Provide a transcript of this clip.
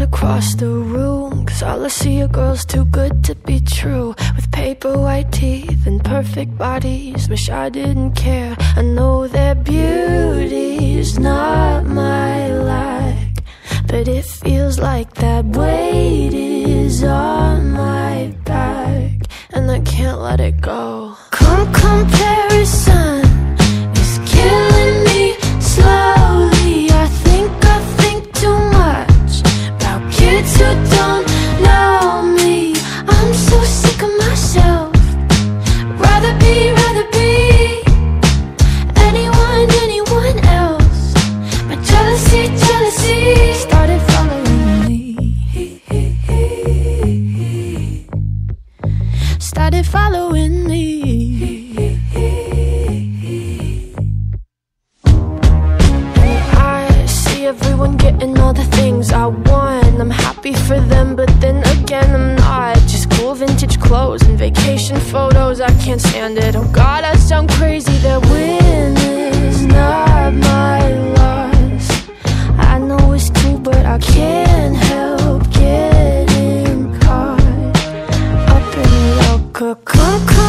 across the room, 'cause all I see are girls too good to be true, with paper white teeth and perfect bodies. Wish I didn't care. I know their beauty's not my like, but it feels like that weight is on my back, and I can't let it go. Comparison is killing me slowly. I think too much about kids who don't know me. I'm so sick of myself. Rather be anyone else. But jealousy started following me. Started following me. Everyone getting all the things I want. I'm happy for them, but then again I'm not. Just cool vintage clothes and vacation photos, I can't stand it. Oh God, I sound crazy. That win is not my loss. I know it's true, but I can't help getting caught up in local